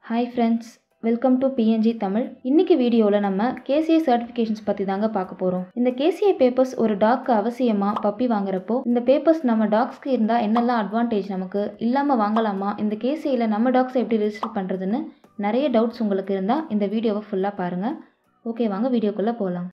Hi friends, welcome to PNG Tamil. இன்னைக்கு வீடியோல நம்ம KCI certifications பத்தி தாங்க பார்க்க போறோம். இந்த KCI papers ஒரு டாக்கு அவசியமா பப்பி வாங்குறப்போ இந்த papers நம்ம டாக்ஸ்க்கு இருந்தா என்னெல்லாம் அட்வான்டேஜ் நமக்கு இல்லாம வாங்கலாமா, இந்த KCIல நம்ம டாக்ஸ் எப்படி ரெஜிஸ்டர் பண்றதுன்னு நிறைய டவுட்ஸ் உங்களுக்கு இருந்தா இந்த வீடியோவை ஃபுல்லா பாருங்க. ஓகே, வாங்க வீடியோக்குள்ள போலாம்.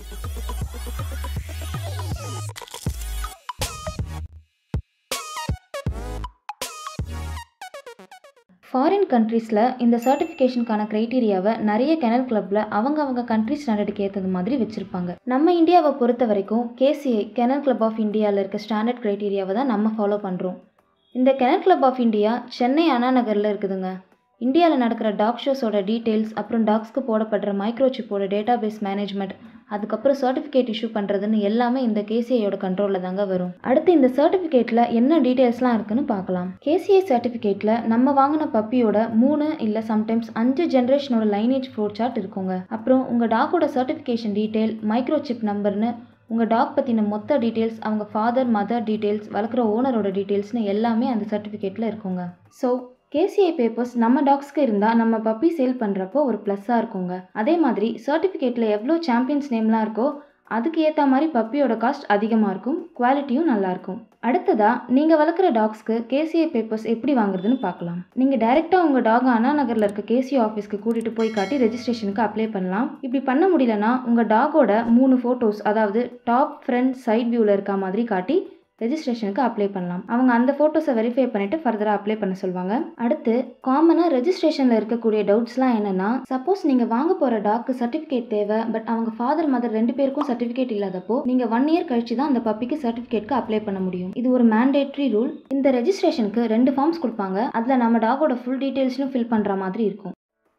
ஃபாரின் கண்ட்ரீஸில் இந்த சர்டிஃபிகேஷனுக்கான க்ரைட்டீரியாவை நிறைய கெனல் கிளப்பில் அவங்க கண்ட்ரி ஸ்டாண்டர்டுக்கு ஏற்றது மாதிரி வச்சுருப்பாங்க. நம்ம இந்தியாவை பொறுத்த வரைக்கும் KCI கெனல் கிளப் ஆஃப் இந்தியாவில் இருக்க ஸ்டாண்டர்ட் க்ரைட்டீரியாவை தான் நம்ம ஃபாலோ பண்ணுறோம். இந்த kennel club of India Chennai Anna நகரில் இருக்குதுங்க. இந்தியாவில் நடக்கிற டாக் ஷோஸோட டீட்டெயில்ஸ், அப்புறம் டாக்ஸ்க்கு போடப்படுற மைக்ரோசிப்போட டேட்டாபேஸ் மேனேஜ்மெண்ட், அதுக்கப்புறம் சர்டிஃபிகேட் இஷ்யூ பண்ணுறதுன்னு எல்லாமே இந்த KCIயோட கண்ட்ரோலில் தாங்க வரும். அடுத்து இந்த சர்டிஃபிகேட்டில் என்ன டீட்டெயில்ஸ்லாம் இருக்குன்னு பார்க்கலாம். KCI சர்டிஃபிகேட்டில் நம்ம வாங்கின பப்பியோட 3 இல்லை சம்டைம்ஸ் 5 ஜென்ரேஷனோட லைனேஜ் ஃப்ளோ சார்ட் இருக்குங்க. அப்புறம் உங்கள் டாக்கோட சர்டிஃபிகேஷன் டீட்டெயில், மைக்ரோசிப் நம்பர்னு உங்கள் டாக் பற்றின மொத்த டீட்டெயில்ஸ், அவங்க ஃபாதர் மதர் டீட்டெயில்ஸ், வளர்க்குற ஓனரோட டீட்டெயில்ஸ்னு எல்லாமே அந்த சர்டிஃபிகேட்டில் இருக்குங்க. ஸோ KCI பேப்பர்ஸ் நம்ம டாக்ஸ்க்கு இருந்தால் நம்ம பப்பி சேல் பண்ணுறப்போ ஒரு ப்ளஸ்ஸாக இருக்குங்க. அதே மாதிரி சர்டிஃபிகேட்டில் எவ்வளோ சாம்பியன்ஸ் நேம்லாம் இருக்கோ அதுக்கு ஏற்ற மாதிரி பப்பியோட காஸ்ட் அதிகமாக இருக்கும், குவாலிட்டியும் நல்லாயிருக்கும். அடுத்ததாக நீங்கள் வளர்க்குற டாக்ஸ்க்கு KCI பேப்பர்ஸ் எப்படி வாங்குறதுன்னு பார்க்கலாம். நீங்கள் டைரெக்டாக உங்கள் டாக் அண்ணா நகரில் இருக்க KCI ஆஃபீஸ்க்கு கூட்டிகிட்டு போய் காட்டி ரெஜிஸ்ட்ரேஷனுக்கு அப்ளை பண்ணலாம். இப்படி பண்ண முடியலன்னா உங்கள் டாகோட 3 ஃபோட்டோஸ், அதாவது டாப் ஃப்ரண்ட் சைட் வியூவில் இருக்க மாதிரி காட்டி ரெஜிஸ்ட்ரேஷனுக்கு அப்ளை பண்ணலாம். அவங்க அந்த ஃபோட்டோஸை வெரிஃபை பண்ணிவிட்டு ஃபர்தராக அப்ளை பண்ண சொல்லுவாங்க. அடுத்து காமனாக ரெஜிஸ்ட்ரேஷனில் இருக்கக்கூடிய டவுட்ஸ்லாம் என்னென்னா, சப்போஸ் நீங்கள் வாங்க போகிற டாக்கு சர்டிஃபிகேட் தேவை, பட் அவங்க ஃபாதர் மதர் 2 பேருக்கும் சர்டிஃபிகேட் இல்லாதப்போ நீங்கள் 1 இயர் கழிச்சு தான் அந்த பப்பிக்கு சர்டிஃபிகேட்க்கு அப்ளை பண்ண முடியும். இது ஒரு மேண்டேட்ரி ரூல். இந்த ரெஜிஸ்ட்ரேஷனுக்கு 2 ஃபார்ம்ஸ் கொடுப்பாங்க. அதில் நம்ம டாகோட ஃபுல் டீட்டெயில்ஸும் ஃபில் பண்ணுற மாதிரி இருக்கும்.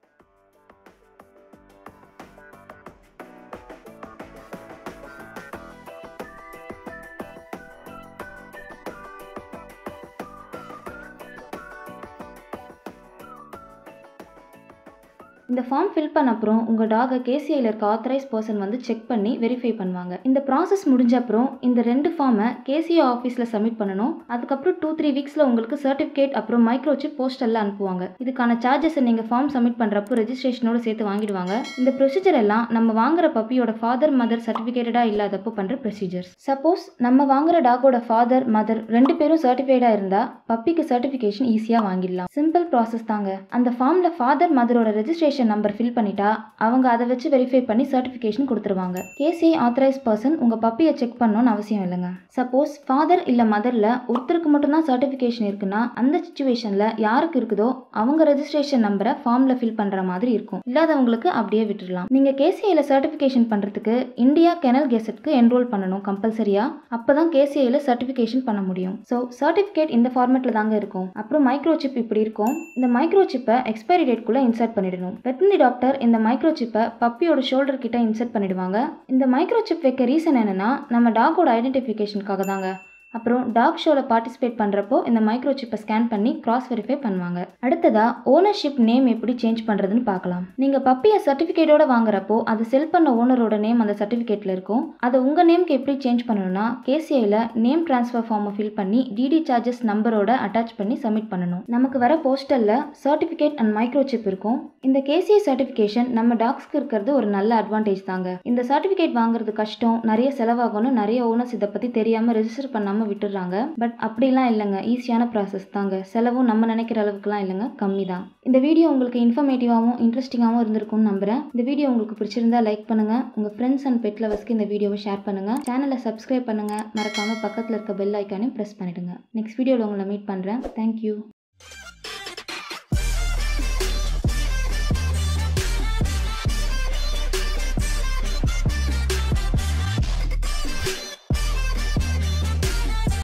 இந்த ஃபார்ம் ஃபில் பண்ண அப்புறம் உங்கள் டாகை KCIயில் இருக்க ஆத்தரைஸ் பர்சன் வந்து செக் பண்ணி வெரிஃபை பண்ணுவாங்க. இந்த ப்ராசஸ் முடிஞ்ச அப்புறம் இந்த 2 ஃபார்மை KCI ஆஃபீஸில் சப்மிட் பண்ணணும். அதுக்கப்புறம் 2-3 வீக்ஸில் உங்களுக்கு சர்டிஃபிகேட் அப்புறம் மைக்ரோசிப் போஸ்டலில் அனுப்புவாங்க. இதுக்கான சார்ஜஸை நீங்கள் ஃபார்ம் சப்மிட் பண்ணுறப்போ ரெஜிஸ்ட்ரேஷனோடு சேர்த்து வாங்கிடுவாங்க. இந்த ப்ரொசீஜர் எல்லாம் நம்ம வாங்குற பப்பியோட ஃபாதர் மதர் சர்டிஃபிகேட்டடாக இல்லாதப்போ பண்ணுற ப்ரொசீஜர்ஸ். சப்போஸ் நம்ம வாங்குற டாகோட ஃபாதர் மதர் 2 பேரும் சர்டிஃபைடாக இருந்தால் பப்பிக்கு சர்டிஃபிகேஷன் ஈஸியாக வாங்கிடலாம். சிம்பிள் ப்ராசஸ் தாங்க. அந்த ஃபார்மில் ஃபாதர் மதரோட ரெஜிஸ்ட்ரேஷன் நம்பர் ஃபில் பண்ணிட்டா அவங்க அதை வச்சு வெரிஃபை பண்ணி சர்டிஃபிகேஷன் கொடுத்துருவாங்க. KCI ஆத்தரைஸ் பர்சன் உங்க பப்பியை செக் பண்ணணும்னு அவசியம் இல்லைங்க. சப்போஸ் ஃபாதர் இல்ல மதர்ல ஒருத்தருக்கு மட்டும் தான் சர்டிஃபிகேஷன் இருக்குன்னா அந்த சிச்சுவேஷன்ல யாருக்கு இருக்குதோ அவங்க ரெஜிஸ்ட்ரேஷன் நம்பரை ஃபார்ம்ல ஃபில் பண்ற மாதிரி இருக்கும். இல்லாதவங்களுக்கு அப்படியே விட்டுடலாம். நீங்க KCIல சர்டிஃபிகேஷன் பண்றதுக்கு இந்தியா கெனல் கெசட்க்கு என்ரோல் பண்ணணும் கம்பல்சரியா. அப்பதான் KCIல சர்டிஃபிகேஷன் பண்ண முடியும். ஸோ சர்டிஃபிகேட் இந்த ஃபார்மேட்ல தாங்க இருக்கும். அப்புறம் மைக்ரோசிப் இப்படி இருக்கும். இந்த மைக்ரோசிப்பை எக்ஸ்பைரி டேட்குள்ள இன்சர்ட் பண்ணிடணும். வெட்டனரி டாக்டர் இந்த மைக்ரோசிப்பை பப்பியோட ஷோல்டர் கிட்ட இன்சர்ட் பண்ணிடுவாங்க. இந்த மைக்ரோசிப் வைக்க ரீசன் என்னன்னா நம்ம டாகோட ஐடென்டிஃபிகேஷனுக்காக தாங்க. அப்புறம் டாக் ஷோவில் பார்ட்டிசிபேட் பண்ணுறப்போ இந்த மைக்ரோசிப்பை ஸ்கேன் பண்ணி கிராஸ் வெரிஃபை பண்ணுவாங்க. அடுத்ததா ஓனர்ஷிப் நேம் எப்படி சேஞ்ச் பண்ணுறதுன்னு பார்க்கலாம். நீங்கள் பப்பியை சர்டிஃபிகேட்டோட வாங்குறப்போ அது செல் பண்ண ஓனரோட நேம் அந்த சர்டிஃபிகேட்டில் இருக்கும். அதை உங்கள் நேம்க்கு எப்படி சேஞ்ச் பண்ணணும்னா KCIல நேம் டிரான்ஸ்ஃபர் ஃபார்மை ஃபில் பண்ணி DD சார்ஜஸ் நம்பரோட அட்டாச் பண்ணி சப்மிட் பண்ணணும். நமக்கு வர போஸ்டலில் சர்டிஃபிகேட் அண்ட் மைக்ரோசிப் இருக்கும். இந்த KCI சர்டிஃபிகேஷன் நம்ம டாக்ஸ்க்கு இருக்கிறது ஒரு நல்ல அட்வான்டேஜ் தாங்க. இந்த சர்டிஃபிகேட் வாங்குறது கஷ்டம், நிறைய செலவாகணும்னு நிறைய ஓனர்ஸ் இதை பற்றி தெரியாமல் ரெஜிஸ்டர் பண்ணாமல் விட்டுறாங்க. பட் அப்படிலாம் இல்லைங்க, ஈஸியான ப்ராசஸ் தாங்க. செலவும் நம்ம நினைக்கிற அளவுக்குலாம் இல்லைங்க, கம்மி தான். இந்த வீடியோ உங்களுக்கு இன்ஃபர்மேட்டிவாகவும் இன்ட்ரெஸ்டிங்காகவும் இருந்திருக்கும்னு நம்புறேன். இந்த வீடியோ உங்களுக்கு பிடிச்சிருந்தா லைக் பண்ணுங்க, உங்க ஃப்ரெண்ட்ஸ் அண்ட் பெட் லவர்ஸ்க்கு இந்த வீடியோவை ஷேர் பண்ணுங்க, சேனலை சப்ஸ்கிரைப் பண்ணுங்க, மறக்காம பக்கத்தில் இருக்க பெல் ஐக்கானையும் ப்ரெஸ் பண்ணிடுங்க. நெக்ஸ்ட் வீடியோவில் உங்களை மீட் பண்றேன். தேங்க்யூ.